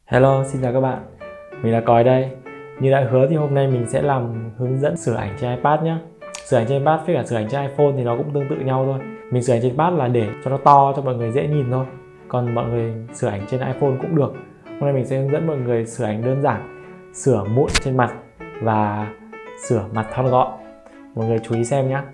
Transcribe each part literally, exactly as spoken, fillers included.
Hello, xin chào các bạn. Mình là Còi đây. Như đã hứa thì hôm nay mình sẽ làm hướng dẫn sửa ảnh trên iPad nhé. Sửa ảnh trên iPad với cả sửa ảnh trên iPhone thì nó cũng tương tự nhau thôi. Mình sửa ảnh trên iPad là để cho nó to cho mọi người dễ nhìn thôi. Còn mọi người sửa ảnh trên iPhone cũng được. Hôm nay mình sẽ hướng dẫn mọi người sửa ảnh đơn giản, sửa mụn trên mặt và sửa mặt thon gọn. Mọi người chú ý xem nhé.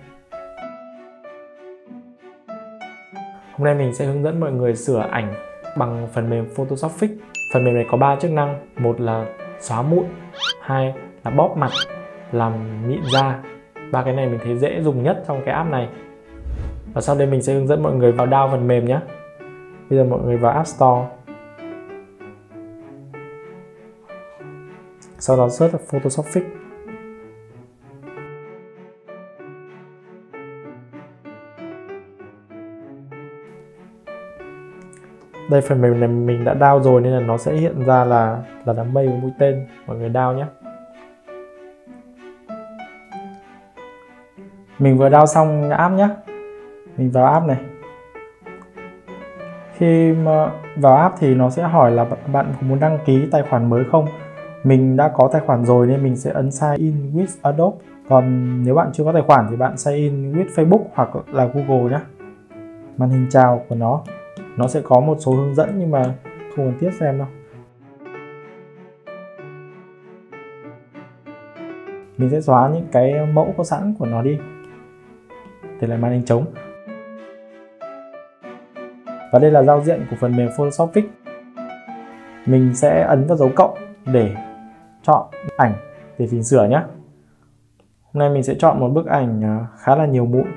Hôm nay mình sẽ hướng dẫn mọi người sửa ảnh bằng phần mềm Photoshop Fix. Phần mềm này có ba chức năng, một là xóa mụn, hai là bóp mặt, làm mịn da. Ba cái này mình thấy dễ dùng nhất trong cái app này. Và sau đây mình sẽ hướng dẫn mọi người vào download phần mềm nhé. Bây giờ mọi người vào App Store, sau đó search là Photoshop Fix. Đây, phần mềm này mình đã download rồi nên là nó sẽ hiện ra là là đám mây và mũi tên. Mọi người download nhé. Mình vừa download xong app nhé. Mình vào app này. Khi mà vào app thì nó sẽ hỏi là bạn có muốn đăng ký tài khoản mới không. Mình đã có tài khoản rồi nên mình sẽ ấn sign in with Adobe. Còn nếu bạn chưa có tài khoản thì bạn sign in with Facebook hoặc là Google nhé. Màn hình chào của nó nó sẽ có một số hướng dẫn nhưng mà không cần thiết xem đâu. Mình sẽ xóa những cái mẫu có sẵn của nó đi để lại màn hình trống. Và đây là giao diện của phần mềm Photoshop Fix. Mình sẽ ấn vào dấu cộng để chọn ảnh để chỉnh sửa nhé. Hôm nay mình sẽ chọn một bức ảnh khá là nhiều mụn.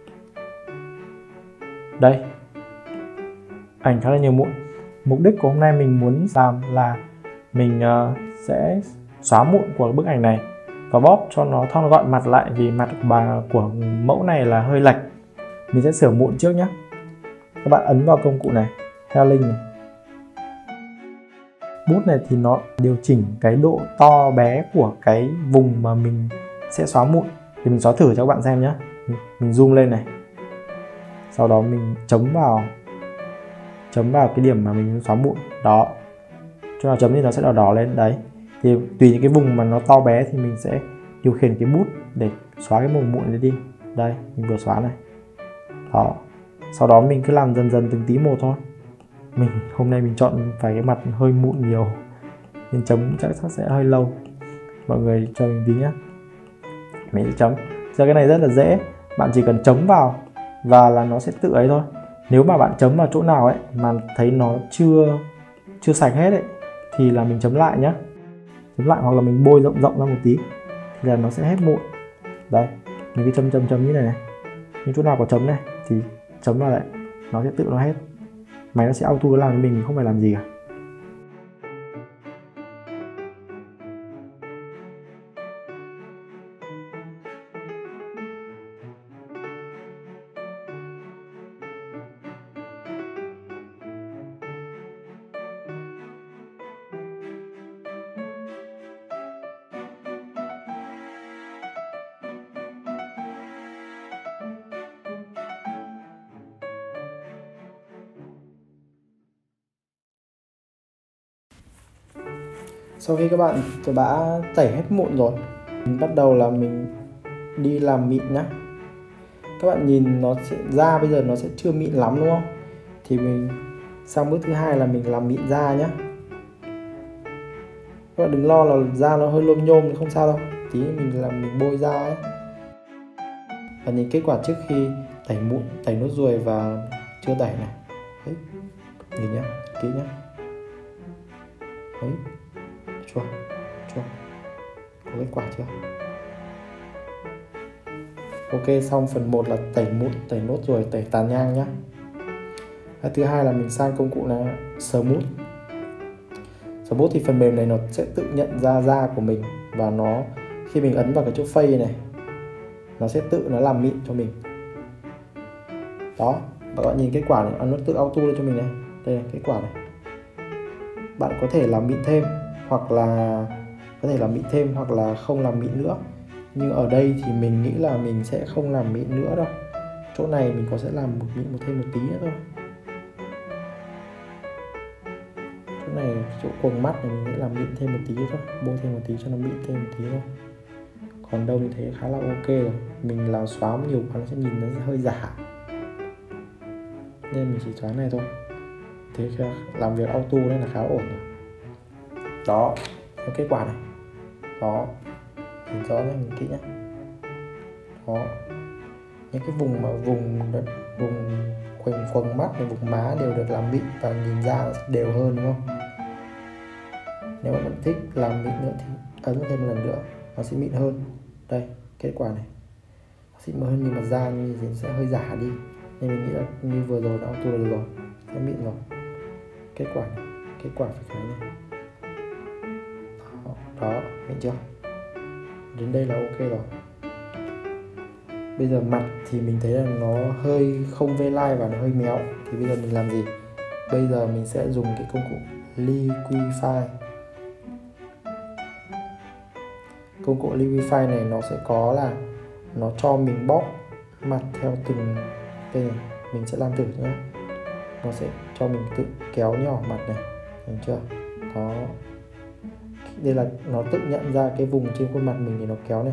Đây, ảnh khá là nhiều mụn. Mục đích của hôm nay mình muốn làm là mình sẽ xóa mụn của bức ảnh này và bóp cho nó thon gọn mặt lại, vì mặt của bà của mẫu này là hơi lệch. Mình sẽ sửa mụn trước nhé. Các bạn ấn vào công cụ này, Healing này. Bút này thì nó điều chỉnh cái độ to bé của cái vùng mà mình sẽ xóa mụn. Thì mình xóa thử cho các bạn xem nhé. Mình zoom lên này. Sau đó mình chấm vào chấm vào cái điểm mà mình xóa mụn đó. Chỗ nào chấm thì nó sẽ đỏ đỏ lên đấy. Thì tùy những cái vùng mà nó to bé thì mình sẽ điều khiển cái bút để xóa cái vùng mụn này đi. Đây, mình vừa xóa này. Đó. Sau đó mình cứ làm dần dần từng tí một thôi. Mình hôm nay mình chọn phải cái mặt hơi mụn nhiều nên chấm chắc chắn sẽ hơi lâu. Mọi người cho mình tí nhé. Mình sẽ chấm. Giờ cái này rất là dễ. Bạn chỉ cần chấm vào và là nó sẽ tự ấy thôi. Nếu mà bạn chấm vào chỗ nào ấy mà thấy nó chưa chưa sạch hết ấy thì là mình chấm lại nhé. Chấm lại hoặc là mình bôi rộng rộng ra một tí thì là nó sẽ hết mụn. Đây, mình cứ chấm chấm chấm như này này. Những chỗ nào có chấm này thì chấm vào lại, nó sẽ tự nó hết. Máy nó sẽ auto làm cho mình, không phải làm gì cả. Sau khi các bạn đã tẩy hết mụn rồi, mình bắt đầu là mình đi làm mịn nhá. Các bạn nhìn nó sẽ da bây giờ nó sẽ chưa mịn lắm đúng không? Thì mình sang bước thứ hai là mình làm mịn da nhá. Các bạn đừng lo là da nó hơi lôm nhôm thì không sao đâu. Tí mình làm mình bôi da ấy. Và nhìn kết quả trước khi tẩy mụn, tẩy nốt ruồi và chưa tẩy này. Đấy. Nhìn nhá, kỹ nhá. Đấy. Chua, chua. Có kết quả chưa? Ok, xong phần một là tẩy mụn, tẩy nốt ruồi, tẩy tàn nhang nhá. Và thứ hai là mình sang công cụ là Smooth. Smooth thì phần mềm này nó sẽ tự nhận ra da của mình và nó khi mình ấn vào cái chỗ fade này nó sẽ tự nó làm mịn cho mình. Đó, các bạn nhìn kết quả này, nó tự auto lên cho mình này. Đây là kết quả này. Bạn có thể làm mịn thêm hoặc là có thể làm mịn thêm hoặc là không làm mịn nữa. Nhưng ở đây thì mình nghĩ là mình sẽ không làm mịn nữa đâu. Chỗ này mình có sẽ làm một mịn một thêm một tí nữa thôi. Chỗ này, chỗ quầng mắt này mình sẽ làm mịn thêm một tí thôi, bôi thêm một tí cho nó mịn thêm một tí thôi. Còn đâu mình thấy khá là ok rồi. Mình làm xóa nhiều quá nó sẽ nhìn nó hơi giả, nên mình chỉ xóa này thôi. Thế làm việc auto nên là khá ổn rồi. Đó, cái kết quả này. Đó, nhìn rõ nhé, nhìn kỹ nhé. Đó, những cái vùng mà vùng vùng quanh quầng mắt và vùng má đều được làm mịn và nhìn ra đều hơn, đúng không? Nếu mà bạn thích làm mịn nữa thì ấn thêm một lần nữa, nó sẽ mịn hơn. Đây, kết quả này, nó sẽ mịn hơn nhưng mà da như thì sẽ hơi giả đi. Nên mình nghĩ là như vừa rồi nó auto được rồi, sẽ mịn rồi. Kết quả này, kết quả phải cái này. Đó, đó, mịn chưa? Đến đây là ok rồi. Bây giờ mặt thì mình thấy là nó hơi không V-line và nó hơi méo. Thì bây giờ mình làm gì? Bây giờ mình sẽ dùng cái công cụ Liquify. Công cụ Liquify này nó sẽ có là nó cho mình bóp mặt theo từng đây này. Mình sẽ làm thử nhé. Nó sẽ cho mình tự kéo nhỏ mặt này, thấy chưa? Đó, đây là nó tự nhận ra cái vùng trên khuôn mặt mình thì nó kéo này,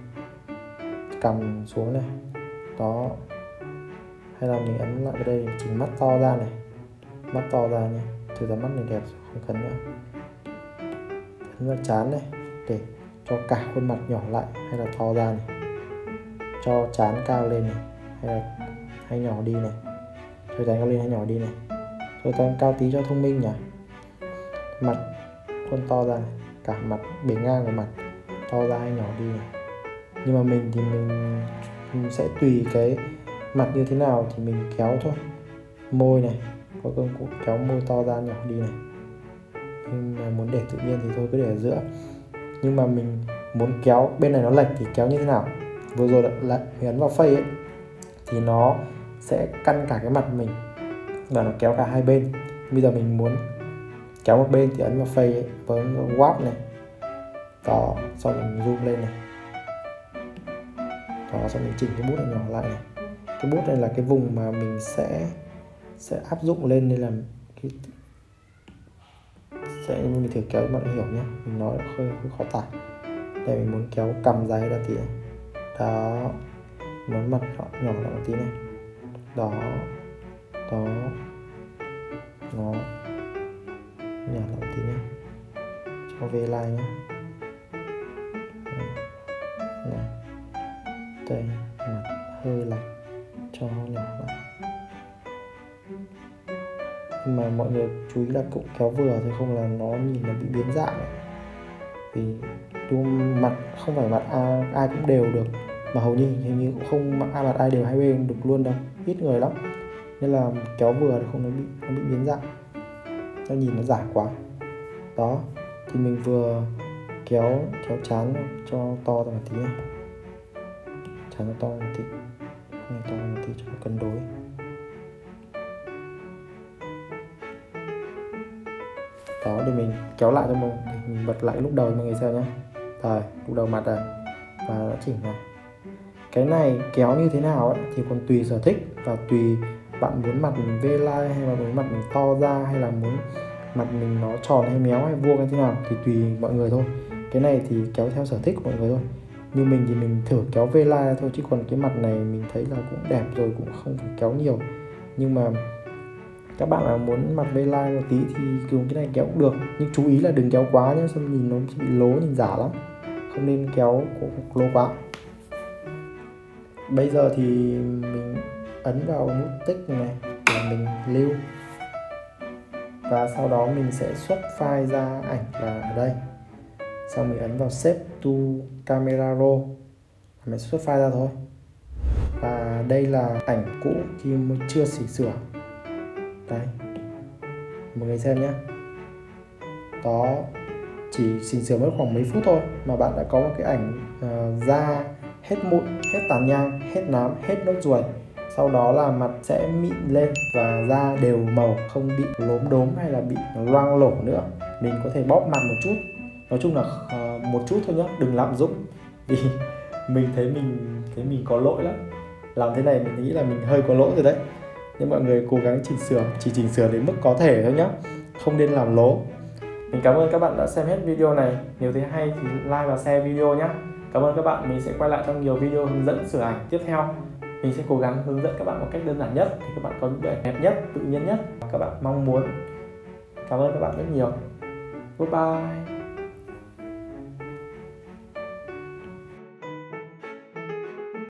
cầm xuống này. Đó, hay là mình ấn lại vào đây, chỉnh mắt to ra này, mắt to ra nhé. Thực ra mắt này đẹp rồi, không cần nữa. Ấn vào trán này để cho cả khuôn mặt nhỏ lại hay là to ra này, cho trán cao lên này hay là hay nhỏ đi này, cho trán cao lên hay nhỏ đi này, cho trán cao tí cho thông minh nhỉ. Mặt khuôn to ra này, cả mặt bề ngang của mặt to ra hay nhỏ đi này. Nhưng mà mình thì mình, mình sẽ tùy cái mặt như thế nào thì mình kéo thôi. Môi này, có công cụ kéo môi to ra nhỏ đi này. Nhưng mà muốn để tự nhiên thì thôi cứ để ở giữa. Nhưng mà mình muốn kéo bên này nó lệch thì kéo như thế nào? Vừa rồi lại mình ấn vào face ấy, thì nó sẽ căn cả cái mặt mình và nó kéo cả hai bên. Bây giờ mình muốn kéo một bên thì ấn vào face ấy, với warp này. Đó, sau mình zoom lên này. Đó, xong mình chỉnh cái bút này nhỏ lại này. Cái bút này là cái vùng mà mình sẽ sẽ áp dụng lên, nên là cái sẽ mình thử kéo cho mọi người hiểu nhé. Mình nói hơi, hơi khó tả. Đây mình muốn kéo cầm dài ra tí này. Đó, muốn mặt nhỏ, nhỏ lại một tí này. Đó, đó, nó nhỏ lại một tí nhé, cho V-line nhé. Này, đây, mặt hơi lệch, cho nhỏ lại. Nhưng mà mọi người chú ý là cũng kéo vừa thôi, không là nó nhìn nó bị biến dạng. Vì đúng, mặt không phải mặt ai, ai cũng đều được, mà hầu như hình như cũng không mặt ai mặt ai đều hai bên được luôn đâu, ít người lắm. Nên là kéo vừa thì không nó bị nó bị biến dạng, nó nhìn nó giả quá. Đó, thì mình vừa kéo kéo trán cho to ra một tí này, trán nó to một tí, này to một tí cho nó cân đối. Đó, để mình kéo lại cho mình, mình bật lại lúc đầu cho mọi người xem nhé. Rồi, lúc đầu mặt này và nó chỉnh này. Cái này kéo như thế nào ấy, thì còn tùy sở thích và tùy bạn muốn mặt mình V-line hay là muốn mặt mình to ra, hay là muốn mặt mình nó tròn hay méo hay vuông hay thế nào thì tùy mọi người thôi. Cái này thì kéo theo sở thích của mọi người thôi. Như mình thì mình thử kéo V-line thôi, chứ còn cái mặt này mình thấy là cũng đẹp rồi, cũng không phải kéo nhiều. Nhưng mà các bạn nào muốn mặt V-line một tí thì dùng cái này kéo cũng được, nhưng chú ý là đừng kéo quá nhé, xong nhìn nó bị lố, nhìn giả lắm. Không nên kéo lố quá. Bây giờ thì mình ấn vào nút tích này là mình lưu, và sau đó mình sẽ xuất file ra ảnh là ở đây. Sau mình ấn vào Save to Camera Roll, mình xuất file ra thôi. Và đây là ảnh cũ khi mới chưa chỉnh sửa. Đây, mọi người xem nhé. Đó, chỉ chỉnh sửa mất khoảng mấy phút thôi mà bạn đã có một cái ảnh uh, da hết mụn, hết tàn nhang, hết nám, hết nốt ruồi. Sau đó là mặt sẽ mịn lên và da đều màu, không bị lốm đốm hay là bị loang lổ nữa. Mình có thể bóp mặt một chút, nói chung là uh, một chút thôi nhé, đừng lạm dụng. Vì mình thấy mình thấy mình có lỗi lắm. Làm thế này mình nghĩ là mình hơi có lỗi rồi đấy. Nhưng mọi người cố gắng chỉnh sửa, chỉ chỉnh sửa đến mức có thể thôi nhé. Không không nên làm lố. Mình cảm ơn các bạn đã xem hết video này. Nếu thấy hay thì like và share video nhé. Cảm ơn các bạn. Mình sẽ quay lại trong nhiều video hướng dẫn sửa ảnh tiếp theo. Mình sẽ cố gắng hướng dẫn các bạn một cách đơn giản nhất thì các bạn có những bức ảnh đẹp nhất, tự nhiên nhất các bạn mong muốn. Cảm ơn các bạn rất nhiều. Goodbye.